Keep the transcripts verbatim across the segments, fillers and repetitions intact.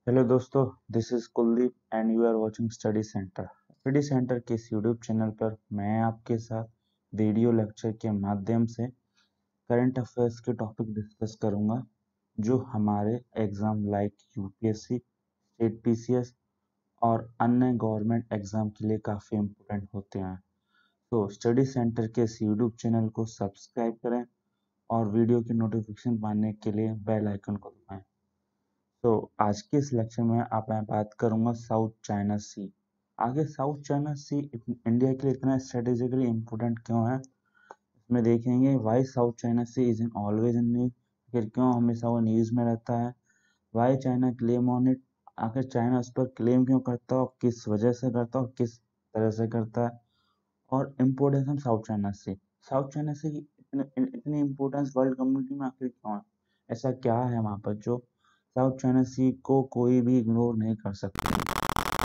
Hello दोस्तों, this is Kuldeep and you are watching study centre. Study centre के इस YouTube channel पर मैं आपके साथ वीडियो लेक्चर के माध्यम से करंट अफेयर्स के टॉपिक डिस्कस करूंगा जो हमारे exam like UPSC, state PCS और अन्य गवर्नमेंट एग्जाम के लिए काफ़ी इम्पोर्टेंट होते हैं। तो स्टडी सेंटर के इस यूट्यूब चैनल को सब्सक्राइब करें और वीडियो की नोटिफिकेशन पाने के लिए बेल आइकन को दबाएं। तो आज के इस लेक्चर में आप मैं बात करूंगा साउथ चाइना सी। आगे साउथ चाइना सी इंडिया के लिए इतना स्ट्रेटेजिकली इम्पोर्टेंट क्यों है, इसमें देखेंगे। Why South China Sea is in always in news, आखिर क्यों हमेशा वो न्यूज में रहता है। Why China claim on it, आखिर चाइना उस पर क्लेम क्यों करता है और किस वजह से करता है और किस तरह से करता है। और importance of South China Sea, South China Sea की इतनी इतनी इम्पोर्टेंस वर्ल्ड कम्युनिटी में आखिर क्यों है, ऐसा क्या है वहाँ पर जो साउथ चाइना सी को कोई भी इग्नोर नहीं कर सकते।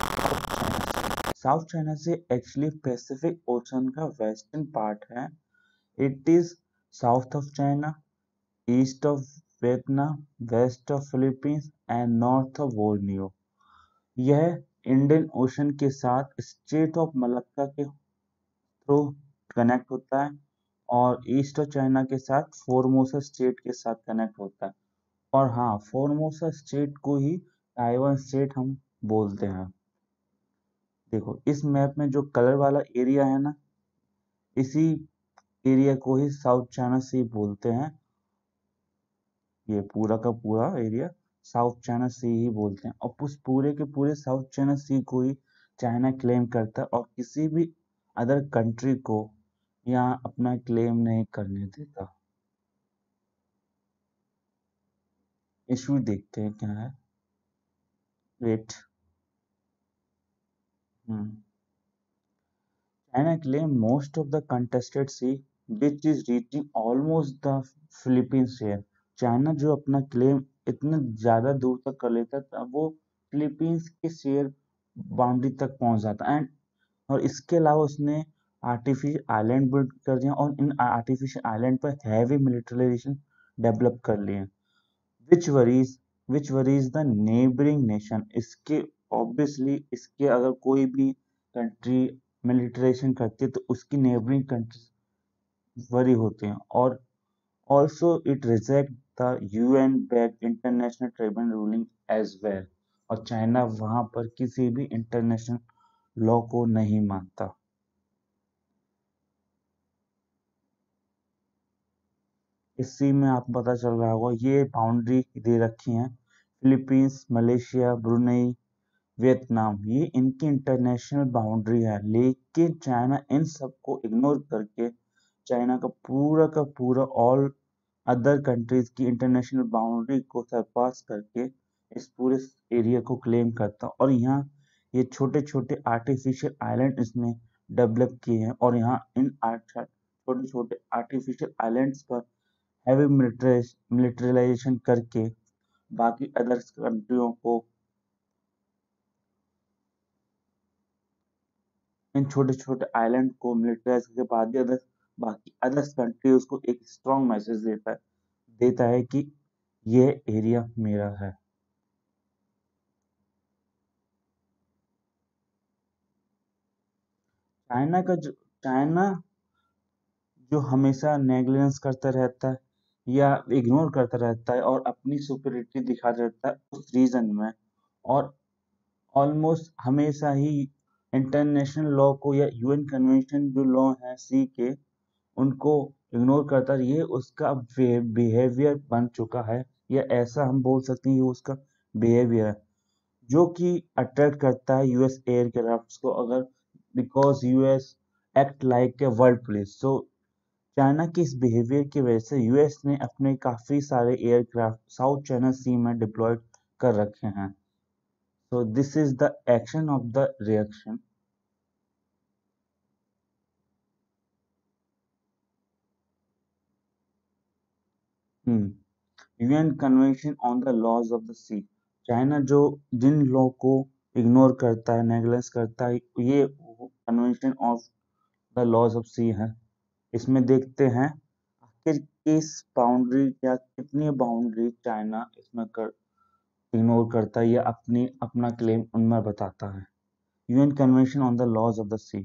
South China Sea actually Pacific Ocean का वेस्टर्न पार्ट है। It is south of China, east of Vietnam, west of Philippines and north of Borneo. यह इंडियन ओशन के साथ स्ट्रेट ऑफ मलक्का के थ्रू कनेक्ट होता है और ईस्ट ऑफ चाइना के साथ फोर्मोसा स्टेट के साथ कनेक्ट होता है। और हाँ, फोर्मोसा स्टेट को ही ताइवान स्टेट हम बोलते हैं। देखो इस मैप में जो कलर वाला एरिया है ना, इसी एरिया को ही साउथ चाइना सी बोलते हैं। ये पूरा का पूरा एरिया साउथ चाइना सी ही बोलते हैं और उस पूरे के पूरे साउथ चाइना सी को ही चाइना क्लेम करता है और किसी भी अदर कंट्री को यहाँ अपना क्लेम नहीं करने देता। इशू देखते हैं क्या है। Wait. Hmm China claim most of the contested sea, which is reaching almost the Philippines share. China जो अपना क्लेम इतने ज्यादा दूर तक कर लेता था, वो फिलीपींस के शेयर बाउंड्री तक पहुंच जाता। एंड और इसके अलावा उसने आर्टिफिशियल आइलैंड बिल्ड कर दिया और इन आर्टिफिशियल आइलैंड पर हैवी मिलिटराइजेशन डेवलप कर लिए, which worries which worries the neighbouring nation. इसके ऑब्वियसली इसके अगर कोई भी कंट्री मिलिटराइजेशन करती है तो उसकी नेबरिंग कंट्री वरी होते हैं। और also it reject the UN backed international tribunal ruling as well. और चाइना वहां पर किसी भी इंटरनेशनल लॉ को नहीं मानता। इसी में आपको पता चल रहा होगा ये बाउंड्री दे रखी है, फिलीपींस, मलेशिया, ब्रुनई, वियतनाम, ये इनकी इंटरनेशनल बाउंड्री है। लेकिन चाइना इन सबको इग्नोर करके चाइना का पूरा का पूरा ऑल अदर कंट्रीज की इंटरनेशनल बाउंड्री को सरपास करके इस पूरे एरिया को क्लेम करता। और यहाँ ये छोटे छोटे आर्टिफिशियल आइलैंड इसने डेवलप किए हैं और यहाँ इन छोटे छोटे आर्टिफिशियल आइलैंड्स पर हैवी मिलिटराइजेशन करके बाकी अदर कंट्रियों को, इन छोटे छोटे आइलैंड को मिलिटराइज के बाद ही अदर बाकी अदर कंट्री उसको एक स्ट्रॉन्ग मैसेज देता है देता है कि यह एरिया मेरा है। चाइना का जो चाइना जो हमेशा नेग्लिजेंस करता रहता है या इग्नोर करता रहता है और अपनी सुपरियरिटी दिखाता रहता है उस रीजन में, और ऑलमोस्ट हमेशा ही इंटरनेशनल लॉ को या यूएन कन्वेंशन जो लॉ है सी के, उनको इग्नोर करता है। ये उसका बिहेवियर बन चुका है, या ऐसा हम बोल सकते हैं ये उसका बिहेवियर है जो कि अट्रैक्ट करता है यूएस एयरक्राफ्ट्स को। अगर because US act like a world police, so China के इस बिहेवियर की वजह से यूएस ने अपने काफी सारे एयरक्राफ्ट साउथ चाइना सी में डिप्लॉयड कर रखे हैं। So this is the action of the reaction. UN convention on the laws of the sea, China जो जिन लॉ को इग्नोर करता है, नेग्लेक्ट करता है, ये convention of the laws of sea है। इसमें देखते हैं आखिर किस बाउंड्री या कितनी बाउंड्री चाइना इसमें कर इग्नोर करता है या अपनी अपना क्लेम उनमें बताता है। UN convention on the laws of the sea,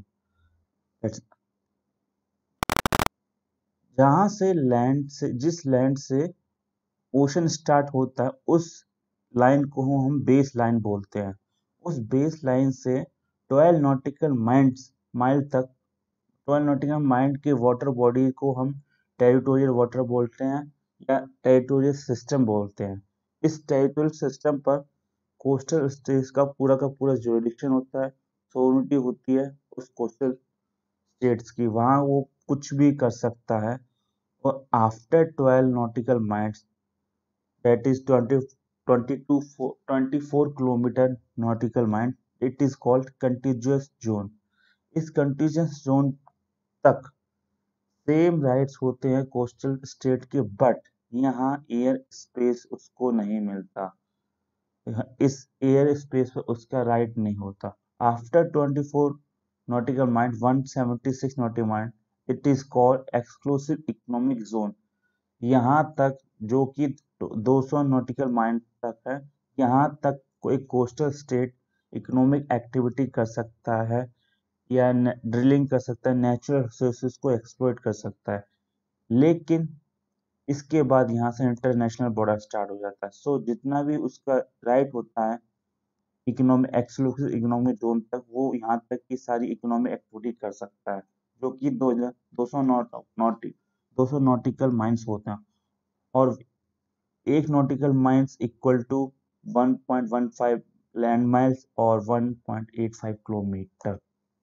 जहां से लैंड से जिस लैंड से ओशन स्टार्ट होता है उस लाइन को हम बेस लाइन बोलते हैं। उस बेस लाइन से ट्वेल्व नॉटिकल माइल्स माइल तक ट्वेल्व नॉटिकल माइल के वाटर बॉडी को हम टेरिटोरियल वाटर बोलते हैं या टेरिटोरियल सिस्टम बोलते हैं। इस टेरिटोरियल सिस्टम पर कोस्टल स्टेट्स का पूरा का पूरा जुरिडिक्शन होता है, सोवरेनिटी होती है उस कोस्टल स्टेट्स की, वहां वो कुछ भी कर सकता है। और after twelve nautical miles, that is twenty, twenty-two, twenty-four kilometre nautical mile, it is called contiguous zone. इस कंटिजियस जोन तक सेम राइट्स होते हैं कोस्टल स्टेट के, बट यहाँ एयर स्पेस उसको नहीं मिलता, इस एयर स्पेस पर उसका राइट नहीं होता। After twenty four nautical mile, one seventy six nautical mile, it is called exclusive economic zone. यहाँ तक जो कि दो सौ नॉटिकल माइल तक है, यहाँ तक कोई कोस्टल स्टेट इकोनॉमिक एक्टिविटी कर सकता है या ड्रिलिंग कर सकता है, नेचुरल रिसोर्सेज को एक्सप्लॉइट कर सकता है। लेकिन इसके बाद यहाँ से इंटरनेशनल बॉर्डर स्टार्ट हो जाता है। सो so, जितना भी उसका राइट होता है इकोनॉमिक एक्सक्लूसिव इकोनॉमिक जोन तक, वो यहाँ तक की सारी इकोनॉमिक एक्टिविटी कर सकता है, जो कि दो दो सौ नॉट दो सौ नॉटिकल माइल्स होते हैं। और एक nautical miles equal to one point one five land miles और one point eight five kilometre.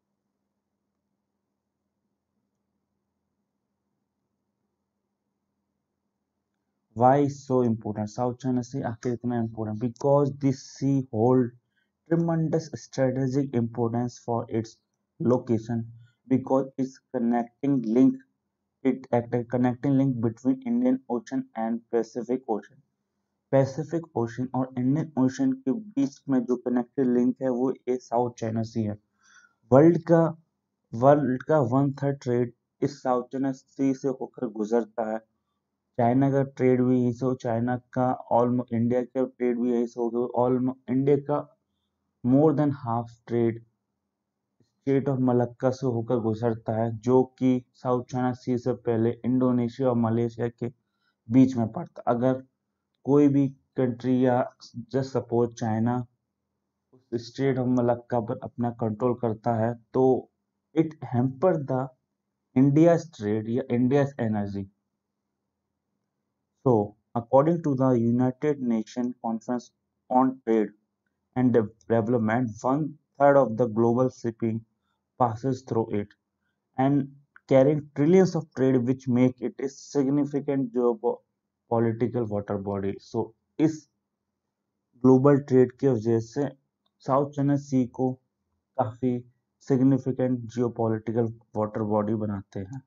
Why so important? South China Sea आखिर इतना important? Because this sea hold tremendous strategic importance for its location, because it's connecting link it act a connecting link between Indian Ocean and Pacific Ocean। Pacific Ocean और Indian Ocean के बीच में जो connected link है वो ये south China सी है। World का वर्ल्ड का वन थर्ड ट्रेड इस साउथ चाइना सी से होकर गुजरता है। चाइना का ट्रेड भी यही से हो, चाइना का ऑलमोस्ट इंडिया का ट्रेड भी यही से होगा, ऑलमोस्ट इंडिया का more than half trade strait of Malacca से होकर गुजरता है, जो कि साउथ चाइना सी से पहले इंडोनेशिया और मलेशिया के बीच में पड़ता। अगर कोई भी कंट्री या जस्ट सपोज चाइना उस स्टेट ऑफ मलक्का पर अपना कंट्रोल करता है तो it hamper the India's trade या India's energy. So according to the United Nation Conference on Trade and development, one third of the global shipping passes through it and carrying trillions of trade, which make it a significant geopolitical water body। So इस global trade की वजह से south China सी को काफी significant geopolitical water body बनाते हैं।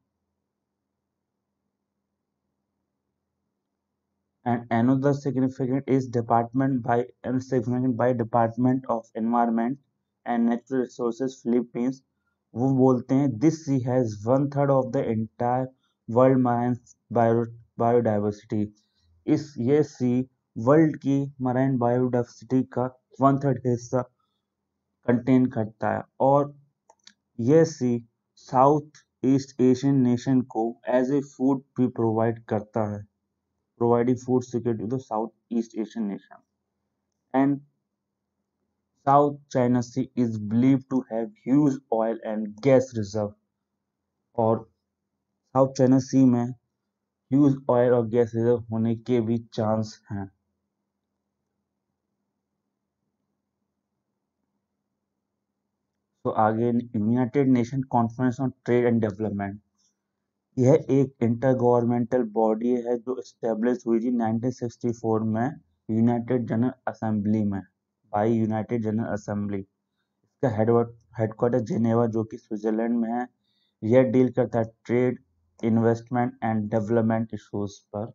And another significant is department by and significant by Department of Environment and Natural Resources Philippines। वो बोलते हैं this sea has one third of the entire world marine bio biodiversity। इस ये sea world की marine biodiversity का one third हिस्सा contain करता है, और यह sea south east Asian nation को एज ए फूड भी प्रोवाइड करता है, providing food security to the Southeast Asian nation। And South China Sea is believed to have huge oil and gas reserve। और South China Sea में huge oil और gas reserve होने के भी chance हैं। तो आगे United Nation Conference on Trade and Development, यह एक इंटर गवर्नमेंटल बॉडी है जो एस्टेब्लिश हुई थी नाइनटीन सिक्सटी फोर में यूनाइटेड जनरल असेंबली में, बाई यूनाइटेड जनरल असेंबली। इसका हेडक्वार्टर जेनेवा जो कि स्विट्जरलैंड में है। यह डील करता है trade, investment and development issues पर।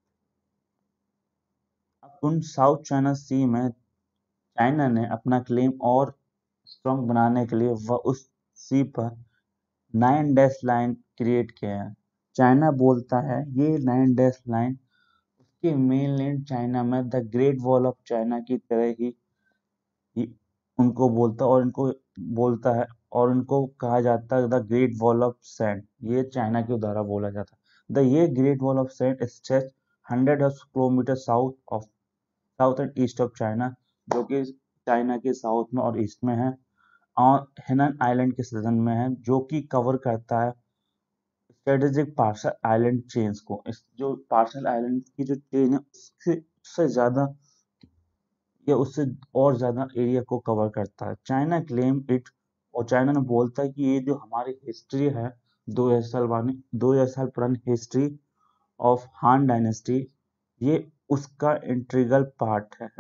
अब उन साउथ चाइना सी में चाइना ने अपना क्लेम और स्ट्रॉन्ग बनाने के लिए वह उस सी पर नाइन डैश लाइन क्रिएट किया है। चाइना बोलता है ये नाइन डैश लाइन कि मेनलैंड चाइना में the great wall of China की तरह ही, ही उनको बोलता और इनको बोलता है, और उनको कहा जाता है the great wall of sand. ये चाइना के द्वारा बोला जाता है। द ये great wall of sand stretch hundred of kilometre south of south and east of China, जो कि चाइना के साउथ में और ईस्ट में है, और हेनन आइलैंड के सदन में है, जो कि कवर करता है स्ट्रेटेजिक पार्सल आइलैंड चेन्स को। इस जो पार्सल आइलैंड की जो चेन है उससे उससे ज्यादा या उससे और ज्यादा एरिया को कवर करता है। चाइना क्लेम इट, और चाइना ने बोलता है कि ये जो हमारी हिस्ट्री है, दो हजार साल वाली दो हजार साल पुरानी हिस्ट्री ऑफ हान डायनेस्टी, ये उसका इंटीग्रल पार्ट है।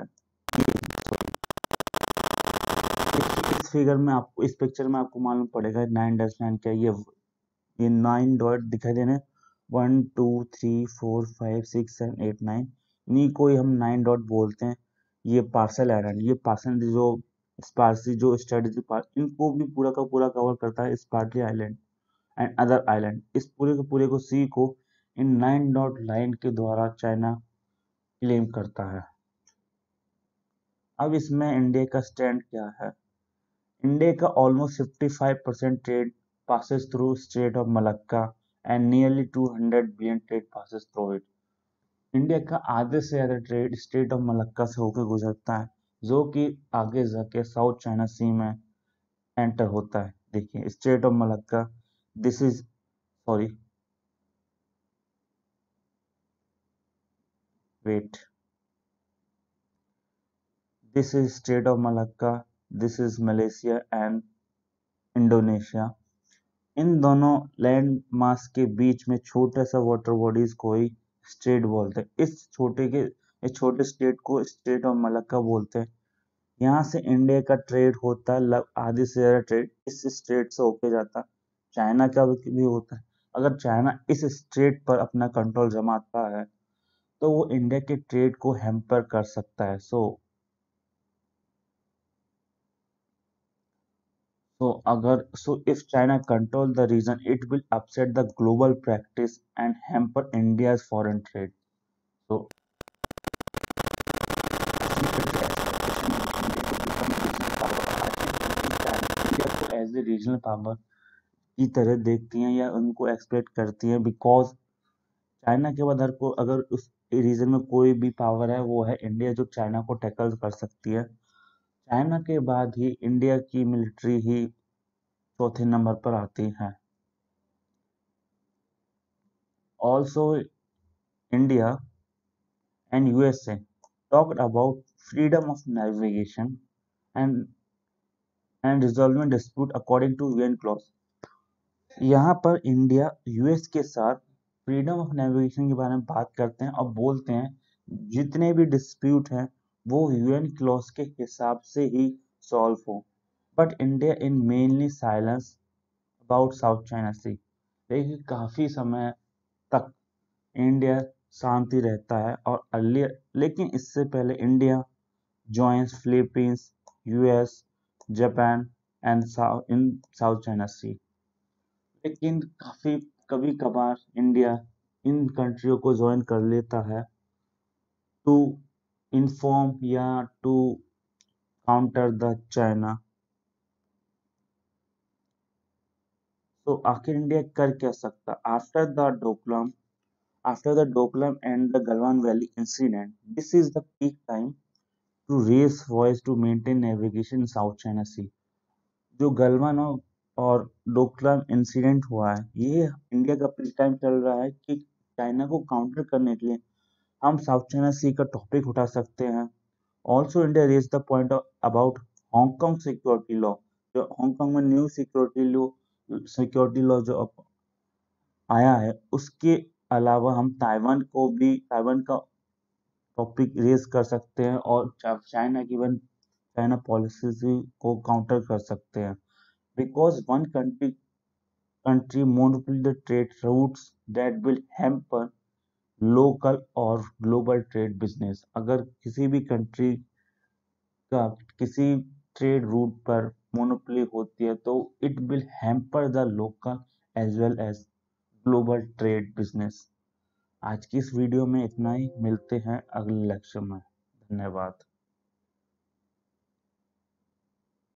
इस, इस फिगर में आपको इस पिक्चर में आपको मालूम पड़ेगा नाइन डैश लाइन क्या है। ये ये नाइन डॉट दिखाई दे रहे हैं, one two three four five six seven eight nine, इन्हीं को ही हम नाइन डॉट बोलते हैं। ये पार्सल आइलैंड, ये पार्सल जो स्पार्सी जो स्ट्रेटेजिक पार्ट, इनको भी पूरा का पूरा कवर करता है Spratly island and other island. इस पूरे के पूरे को सी को इन नाइन डॉट लाइन के द्वारा चाइना क्लेम करता है। अब इसमें इंडिया का स्टैंड क्या है? इंडिया का almost fifty five percent trade passes through Strait of Malacca and nearly two hundred billion trade passes through it. India का आधे से ज्यादा ट्रेड स्ट्रेट ऑफ मलक्का से होकर गुजरता है, जो कि आगे जाके साउथ चाइना सी में एंटर होता है। देखिए Strait of Malacca, this is sorry wait this is Strait of Malacca, this is Malaysia and Indonesia. इन दोनों लैंड मास के बीच में छोटा सा वाटर बॉडीज को ही स्ट्रेट बोलते हैं। इस छोटे के इस छोटे स्टेट को स्ट्रेट ऑफ मलक्का बोलते हैं। यहाँ से इंडिया का ट्रेड होता है, लग आधी से ज्यादा ट्रेड इस स्ट्रेट से होके जाता है। चाइना का भी होता है। अगर चाइना इस स्ट्रेट पर अपना कंट्रोल जमाता है तो वो इंडिया के ट्रेड को हैम्पर कर सकता है। So So, agar, so if China control the region, it will upset the global practice and hamper India's foreign trade. So, as a regional power की तरह देखती हैं या उनको एक्सपेक्ट करती हैं, बिकॉज चाइना के बाद हर को अगर उस रीजन में कोई भी पावर है वो है इंडिया, जो चाइना को टैकल कर सकती है। चाइना के बाद ही इंडिया की मिलिट्री ही चौथे नंबर पर आती है। Also India and U S A talked about freedom of navigation and and resolving dispute according to U N clause। यहाँ पर इंडिया यूएस के साथ फ्रीडम ऑफ नेविगेशन के बारे में बात करते हैं और बोलते हैं जितने भी डिस्प्यूट हैं वो यूएन क्लॉज के हिसाब से ही सॉल्व हो। But India in mainly silence about South China Sea. देखिए काफी समय तक इंडिया शांति रहता है और अर्लियर, लेकिन इससे पहले India joins Philippines, U S, Japan and South in South China Sea. लेकिन काफी कभी कभार इंडिया इन कंट्रियों को ज्वाइन कर लेता है टू इन्फॉर्म या टू काउंटर द चाइना। तो आखिर इंडिया कर क्या सकता? After the Doklam after the Doklam and the Galwan valley incident, this is the peak time to raise voice to maintain navigation South China Sea. जो गलवान और डोकलाम इंसिडेंट हुआ है, ये इंडिया का पीक टाइम चल रहा है कि चाइना को काउंटर करने के लिए हम साउथ चाइना सी का टॉपिक उठा सकते हैं। Also India raise the point about Hong Kong security law, जो हांगकांग में new security law security law जो आया है, उसके अलावा हम ताइवान को भी ताइवान का टॉपिक रेज कर सकते हैं और चाइना की वन चाइना पॉलिसी को काउंटर कर सकते हैं। Because one country country monopoly the trade routes that will hamper local और global trade business। अगर किसी भी कंट्री का किसी ट्रेड रूट पर मोनोपोली होती है तो it will hamper the local as well as global trade business. आज की इस वीडियो में इतना ही, मिलते हैं अगले लेक्चर में। धन्यवाद।